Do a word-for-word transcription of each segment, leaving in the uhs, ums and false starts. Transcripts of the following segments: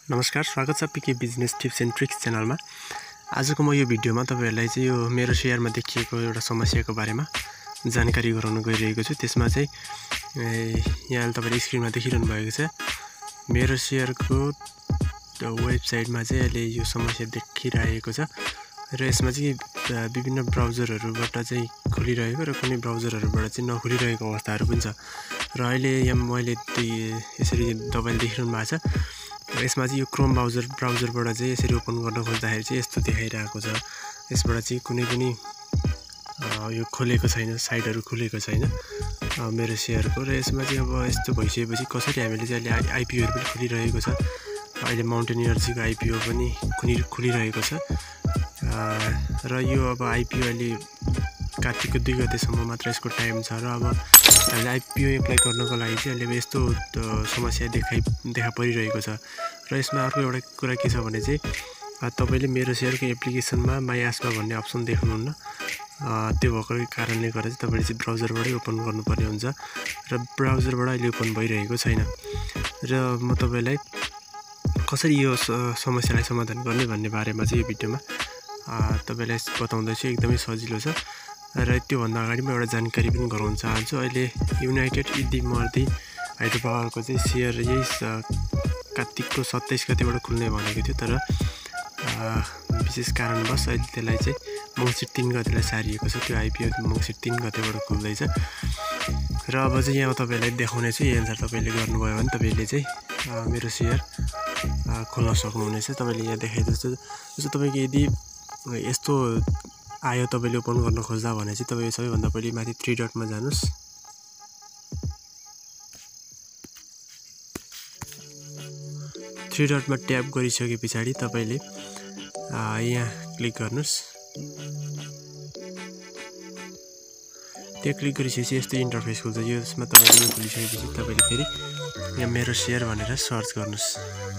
नमस्कार, स्वागत छ PK business tips and tricks चैनलमा। आजको म यो भिडियोमा तपाईहरुलाई चाहिँ यो मेरो शेयरमा देखिएको एउटा समस्याको बारेमा जानकारी गराउन गइरहेको छु। त्यसमा चाहिँ यहाँ तपाईले स्क्रिनमा देखिरहनु भएको छ मेरो शेयरको वेबसाइटमा चाहिँ अहिले यो समस्या देखिरहेको छ र यसमा चाहिँ विभिन्न ब्राउजरहरुबाट चाहिँ खुलिरहेको र कुनै ब्राउजरहरुबाट चाहिँ नखुलिरहेको अवस्थाहरु पनि छ। र अहिले यहाँ मैले यसरी तपाईले देखिरहनु भएको छ। यसमा चाहिँ यो क्रोम ब्राउजर ब्राउजरबाट चाहिँ यसरी ओपन गर्न खोज्दाखेरि चाहिँ यस्तो देखाइरहेको छ। यसबाट चाहिँ कुनै पनि यो खोलेको छैन, साइटहरु खुलेको छैन मेरो शेयरको। र यसमा चाहिँ अब यस्तो भइसकेपछि कसरी हामीले चाहिँ अहिले आईपीओहरु पनि खुलिरहेको छ। अहिले माउन्टेन एनर्जीको आईपीओ पनि खुलि खुलिरहेको छ। र यो अब आईपीओ अहिले कार्तिकको दुई गतेसम्म मात्र यसको टाइम छ। र अब हामीले आईपीओ एप्लाई गर्नको लागि चाहिँ अहिले यस्तो समस्या देखाइ देखा परिरहेको छ। र यसमा अर्को एउटा कुरा के छ भने चाहिँ तपाईले मेरो शेयरको एप्लिकेसनमा माई आस्का भन्ने अप्सन देख्नुहुन्न। त्यो भएको कारणले गर्दा चाहिँ तपाईले चाहिँ ब्राउजरबाटै ओपन गर्नुपर्ने हुन्छ र ब्राउजरबाट अहिले ओपन भइरहेको छैन। र म तपाईलाई कसरी यो समस्यालाई समाधान गर्ने भन्ने बारेमा चाहिँ यो भिडियोमा तपाईलाई बताउँदैछु। एकदमै सजिलो छ। र त्यो भन्दा अगाडि म एउटा जानकारी पनि गराउन चाहन्छु। अहिले युनाइटेड इदिमर्दी हाइड्रो पावरको चाहिँ शेयर यही कार्तिकको सत्ताइस गतेबाट खुल्ने भनेको थियो, तर विशेष कारणवश अहिले त्यसलाई चाहिँ मङ्सिर तीन गतेलाई सारिएको छ। त्यो आईपीओ मङ्सिर तीन गतेबाट खुल्दैछ। र अब चाहिँ यहाँ तपाईलाई देखाउने छु। यही अनुसार तपाईले गर्नुभयो भने तपाईले चाहिँ मेरो शेयर खोल्न सक्नुहुनेछ। तपाईले यहाँ देखाइदिन्छ जस्तो तपाईको यदि यस्तो आयो तपाईले ओपन गर्न खोज्दा भने चाहिँ तपाई सबैभन्दा पहिले माथि थ्री डटमा जानुस्। थ्री डटमा ट्याप गरिसके पछाडी तपाईले यहाँ क्लिक गर्नुस्। त्यहाँ क्लिक गरिसकेपछि यस्तो इन्टरफेस खुल्छ। यसमा तपाईले यो खुलिसकेपछि तपाईले फेरि यहाँ मेरो शेयर भनेर सर्च गर्नुस्।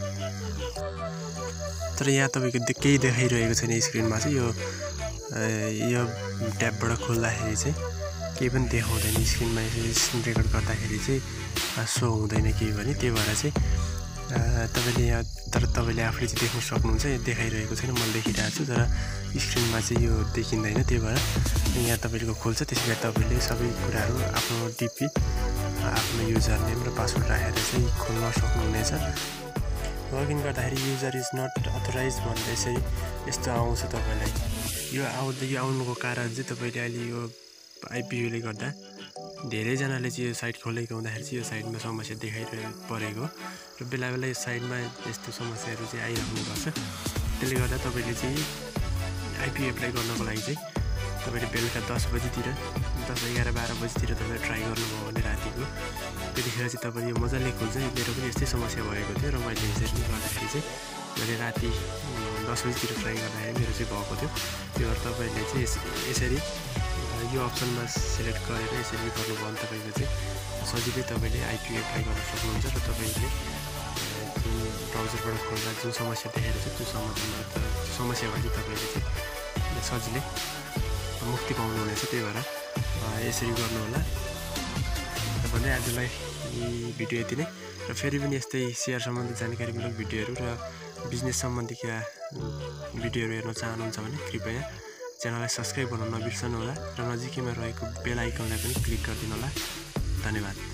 तर यहाँ तपाईको केही देखाइरहेको छैन स्क्रिनमा चाहिँ। यो यो ट्याबबाट खोल्दाखेरि चाहिँ केही पनि देखाउँदैन स्क्रिनमा। यसरी स्क्रिन रेकर्ड गर्दाखेरि चाहिँ सो हुँदैन केही पनि। त्यही भएर चाहिँ तपाईले यहाँ तर तपाईले आफूले चाहिँ देख्न सक्नुहुन्छ। यो देखाइरहेको छैन, मैले देखिरहेको छु, तर स्क्रिनमा चाहिँ यो देखिँदैन। त्यही भएर यहाँ तपाईको खोल्छ। त्यसपछि तपाईले सबै कुराहरू आफ्नो डिपी आफ्नो युजर नेम र पासवर्ड राखेर चाहिँ खोल्न सक्नुहुनेछ। लगइन गर्दाखेरि युजर इज नट अथराइज भन्दै यसरी यस्तो आउँछ तपाईलाई। यो आउँदै यो आउनुको कारण चाहिँ तपाईले अहिले यो आईपीओले गर्दा धेरैजनाले चाहिँ यो साइट खोलेको हुँदाखेरि चाहिँ यो साइटमा समस्या देखाइरहेको परेको र बेला बेला यो साइटमा यस्तो समस्याहरू चाहिँ आइरहने गर्छ। त्यसले गर्दा तपाईले चाहिँ आईपीओ एप्लाई गर्नको लागि चाहिँ तपाईले बेलुका दस बजीतिर दस एघार बाह्र बजीतिर तपाईले ट्राई गर्नुभयो भने रातिको त्यतिखेर चाहिँ तपाईले यो मजाले खोल्छ। मेरो पनि यस्तै समस्या भएको थियो र मैले यसरी गर्दाखेरि चाहिँ मैले राति दस बजीतिर ट्राई गर्दाखेरि मेरो चाहिँ भएको थियो। त्यो भएर तपाईले चाहिँ यसरी यो अप्सनमा सिलेक्ट गरेर यसरी गर्नुभयो भने तपाईको चाहिँ सजिलै तपाईले आईपीओ एप्लाई गर्न सक्नुहुन्छ। र तपाईले जुन ब्राउजरबाट खोल्दा जुन समस्या देखाइरहेको छ त्यो समाधान समस्याबाट चाहिँ तपाईले चाहिँ सजिलै मुक्ति पाउनुहुनेछ। त्यही भएर यसरी गर्नु होला भन्दै आजलाई भिडियो यति नै। र फेरि पनि यस्तै शेयर सम्बन्धी जानकारीमूलक भिडियोहरू र बिजनेस सम्बन्धीका भिडियोहरू हेर्न चाहनुहुन्छ भने कृपया च्यानललाई सब्स्क्राइब गर्न नबिर्सनु होला र नजिकैमा रहेको बेल आइकनलाई पनि क्लिक गरिदिनु होला। धन्यवाद।